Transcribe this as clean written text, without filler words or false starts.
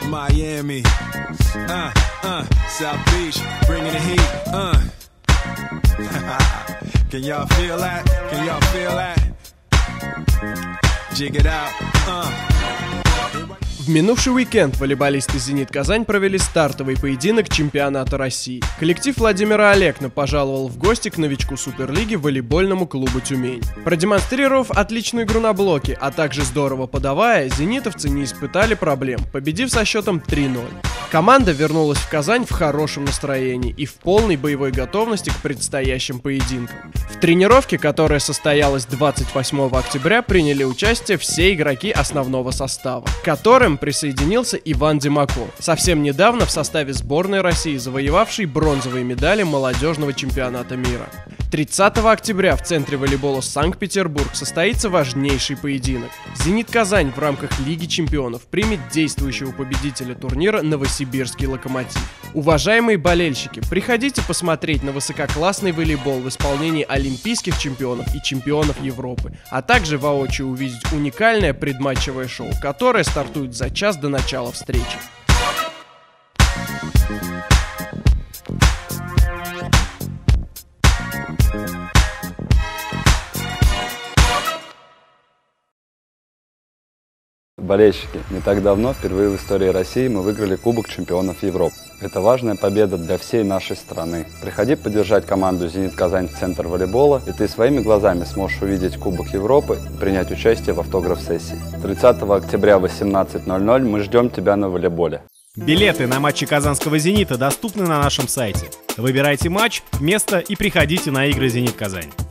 Miami, South Beach, bringing the heat, Can y'all feel that? Can y'all feel that? Jig it out, В минувший уикенд волейболисты «Зенит Казань» провели стартовый поединок чемпионата России. Коллектив Владимира Алекно пожаловал в гости к новичку Суперлиги волейбольному клубу «Тюмень». Продемонстрировав отличную игру на блоке, а также здорово подавая, зенитовцы не испытали проблем, победив со счетом 3-0. Команда вернулась в Казань в хорошем настроении и в полной боевой готовности к предстоящим поединкам. В тренировке, которая состоялась 28 октября, приняли участие все игроки основного состава, к которым присоединился Иван Демаков, совсем недавно в составе сборной России, завоевавший бронзовые медали молодежного чемпионата мира. 30 октября в центре волейбола Санкт-Петербург состоится важнейший поединок. «Зенит Казань» в рамках Лиги чемпионов примет действующего победителя турнира Новосибирский «Локомотив». Уважаемые болельщики, приходите посмотреть на высококлассный волейбол в исполнении олимпийских чемпионов и чемпионов Европы, а также воочию увидеть уникальное предматчевое шоу, которое стартует за час до начала встречи. Болельщики, не так давно, впервые в истории России, мы выиграли Кубок чемпионов Европы. Это важная победа для всей нашей страны. Приходи поддержать команду «Зенит Казань» в центр волейбола, и ты своими глазами сможешь увидеть Кубок Европы и принять участие в автограф-сессии. 30 октября в 18:00 мы ждем тебя на волейболе. Билеты на матчи казанского «Зенита» доступны на нашем сайте. Выбирайте матч, место и приходите на игры «Зенит Казань».